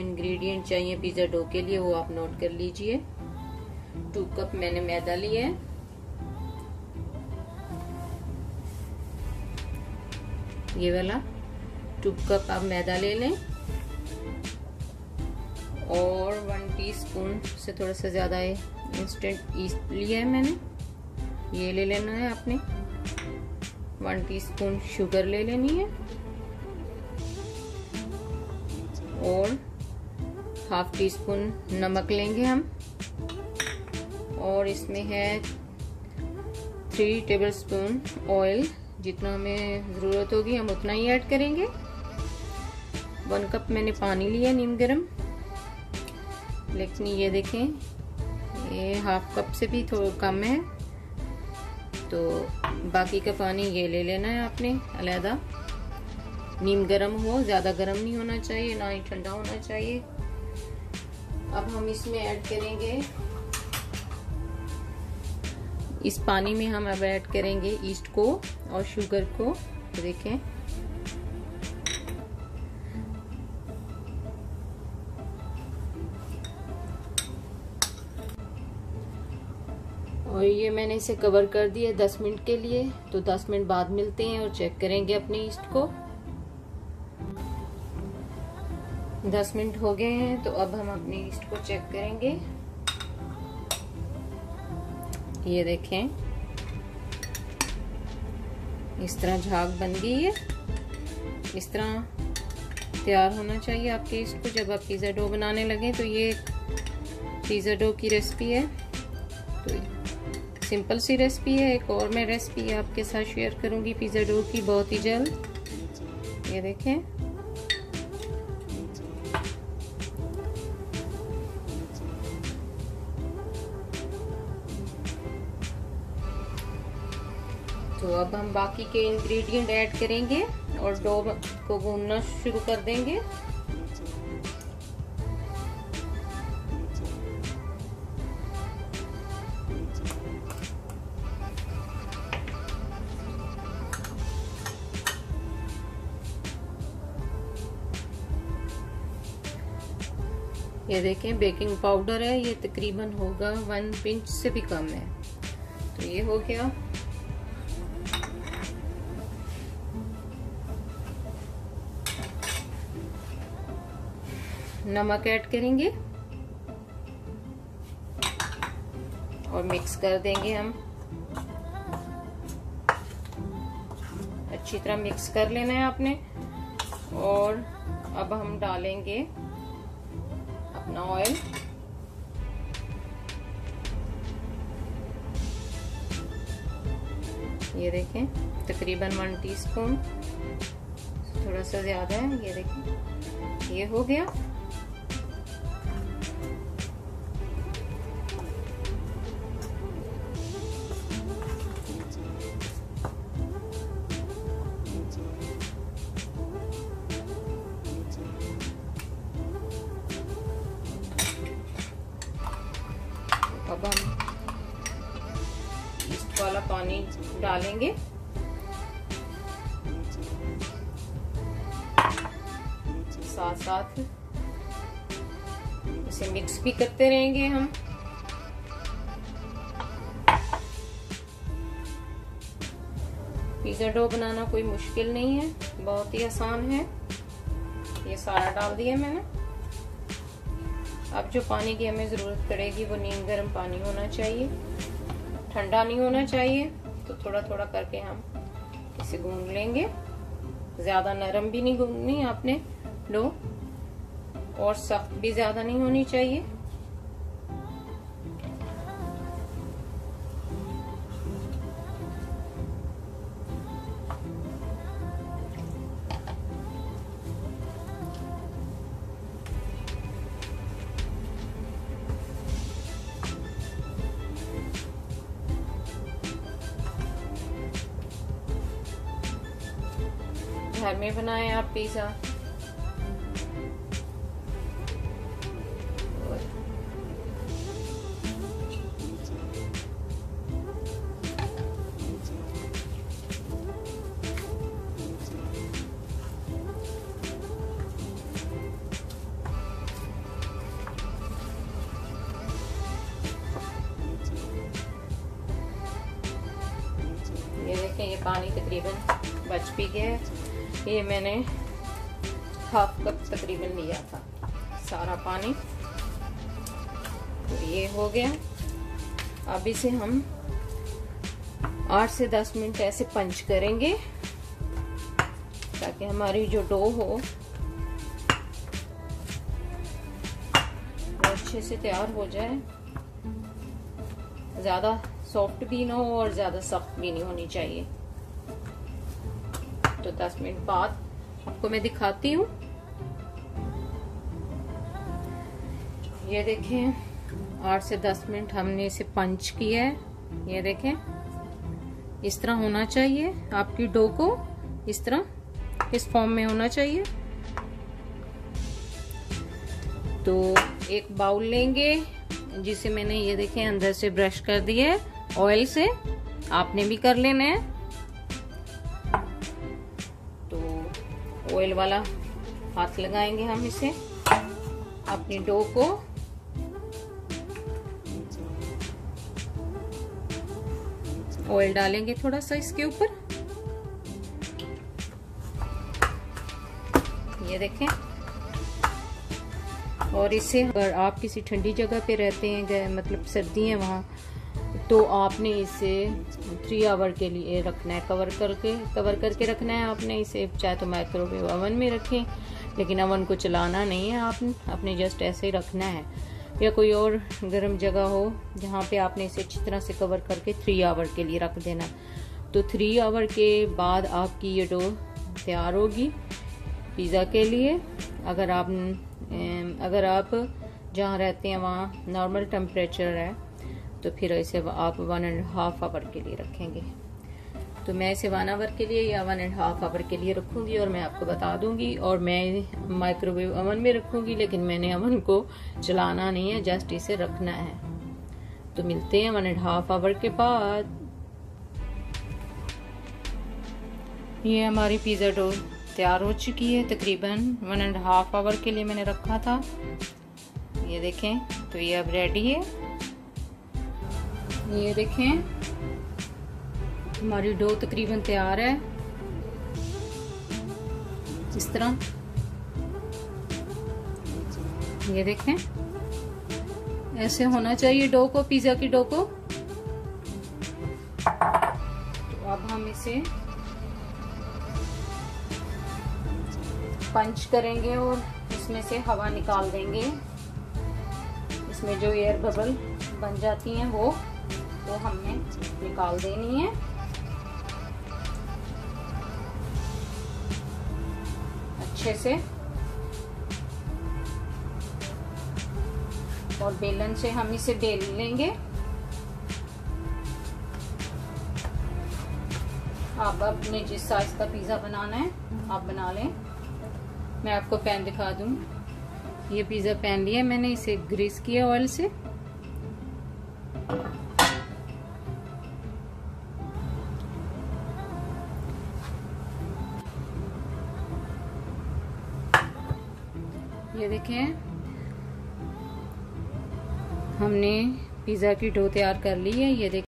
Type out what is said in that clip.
Ingredient चाहिए pizza dough के लिए वो आप नोट कर लीजिए। 2 कप मैंने मैदा लिया है, ये वाला 2 कप आप मैदा ले लें, और 1 टीस्पून से थोड़ा सा ज्यादा है इंस्टेंट ईस्ट लिया है मैंने, ये ले लेना है आपने। 1 टीस्पून शुगर ले लेनी है, और हाफ टी स्पून नमक लेंगे हम, और इसमें है 3 टेबलस्पून ऑयल, जितना हमें जरूरत होगी हम उतना ही ऐड करेंगे। 1 कप मैंने पानी लिया नीम गर्म, लेकिन ये देखें ये हाफ कप से भी थोड़ा कम है, तो बाकी का पानी ये ले लेना है आपने अलहदा। नीम गर्म हो, ज्यादा गर्म नहीं होना चाहिए, ना ही ठंडा होना चाहिए। अब हम इसमें ऐड करेंगे, इस पानी में हम अब ऐड करेंगे ईस्ट को और शुगर को, देखें और ये मैंने इसे कवर कर दिया 10 मिनट के लिए। तो 10 मिनट बाद मिलते हैं और चेक करेंगे अपने ईस्ट को। 10 मिनट हो गए हैं, तो अब हम अपने ईस्ट को चेक करेंगे। ये देखें इस तरह झाग बन गई है, इस तरह तैयार होना चाहिए आपके ईस्ट को जब आप पिज्जा डो बनाने लगे। तो ये पिज्जा डो की रेसिपी है, तो सिंपल सी रेसिपी है। एक और मैं रेसिपी आपके साथ शेयर करूंगी पिज्जा डो की बहुत ही जल्द। ये देखें तो अब हम बाकी के इंग्रेडिएंट ऐड करेंगे और डो को गूंदना शुरू कर देंगे। ये देखें बेकिंग पाउडर है, ये तकरीबन होगा 1 पिंच से भी कम है। तो ये हो गया। नमक ऐड करेंगे और मिक्स कर देंगे हम। अच्छी तरह मिक्स कर लेना है आपने। और अब हम डालेंगे अपना ऑयल। ये देखें तकरीबन 1 टीस्पून, थोड़ा सा ज्यादा है। ये देखें ये हो गया। अब हम ईस्ट वाला पानी डालेंगे। साथ साथ इसे मिक्स भी करते रहेंगे हम। पिज्जा डो बनाना कोई मुश्किल नहीं है, बहुत ही आसान है। ये सारा डाल दिया मैंने। अब जो पानी की हमें जरूरत पड़ेगी वो नीम गर्म पानी होना चाहिए, ठंडा नहीं होना चाहिए। तो थोड़ा थोड़ा करके हम इसे गूंद लेंगे। ज्यादा नरम भी नहीं गूंदनी आपने डो, और सख्त भी ज्यादा नहीं होनी चाहिए। घर में बनाएं आप पिज्जा। पानी तकरीबन बच भी गया है। ये मैंने हाफ कप तकरीबन लिया था सारा पानी, तो ये हो गया। अब इसे हम 8 से 10 मिनट ऐसे पंच करेंगे ताकि हमारी जो डो हो वो अच्छे से तैयार हो जाए। ज्यादा सॉफ्ट भी ना हो और ज्यादा सख्त भी नहीं होनी चाहिए। तो 10 मिनट बाद आपको मैं दिखाती हूँ। ये देखें 8 से 10 मिनट हमने इसे पंच किया है। ये देखें इस तरह होना चाहिए, आपकी डो को इस तरह इस फॉर्म में होना चाहिए। तो एक बाउल लेंगे जिसे मैंने ये देखें अंदर से ब्रश कर दिया है ऑयल से, आपने भी कर लेना है। तो ऑयल वाला हाथ लगाएंगे हम इसे अपनी डो को। ऑयल डालेंगे थोड़ा सा इसके ऊपर, ये देखें। और इसे अगर आप किसी ठंडी जगह पे रहते हैं, मतलब सर्दी है वहाँ, तो आपने इसे 3 आवर के लिए रखना है, कवर करके रखना है आपने इसे। चाहे तो माइक्रोवेव ओवन में रखें, लेकिन ओवन को चलाना नहीं है आपने जस्ट ऐसे ही रखना है। या कोई और गर्म जगह हो जहाँ पे आपने इसे अच्छी तरह से कवर करके 3 आवर के लिए रख देना। तो 3 आवर के बाद आपकी ये डो तैयार होगी पिज़्ज़ा के लिए। अगर आप जहाँ रहते हैं वहाँ नॉर्मल टेम्परेचर है तो फिर इसे आप 1.5 आवर के लिए रखेंगे। तो मैं इसे 1 आवर के लिए या 1.5 आवर के लिए रखूंगी और मैं आपको बता दूंगी। और मैं माइक्रोवेव ओवन में रखूंगी, लेकिन मैंने ओवन को चलाना नहीं है, जस्ट इसे रखना है। तो मिलते हैं 1.5 आवर के बाद। ये हमारी पिज़्ज़ा डो तैयार हो चुकी है, तकरीबन 1.5 आवर के लिए मैंने रखा था। ये देखें, तो ये अब रेडी है। ये देखें हमारी डो तकरीबन तैयार है इस तरह। ये देखें ऐसे होना चाहिए डो को, पिज़्ज़ा की डो को। तो अब हम इसे पंच करेंगे और इसमें से हवा निकाल देंगे। इसमें जो एयर बबल बन जाती हैं वो हमने निकाल देनी है। अच्छे से और बेलन से हम इसे बेल लेंगे। आप अपने जिस साइज का पिज़्ज़ा बनाना है आप बना लें। मैं आपको पैन दिखा दूं। ये पिज़्ज़ा पैन लिया मैंने, इसे ग्रीस किया ऑयल से। ये देखें हमने पिज़्ज़ा की डो तैयार कर ली है। ये देखें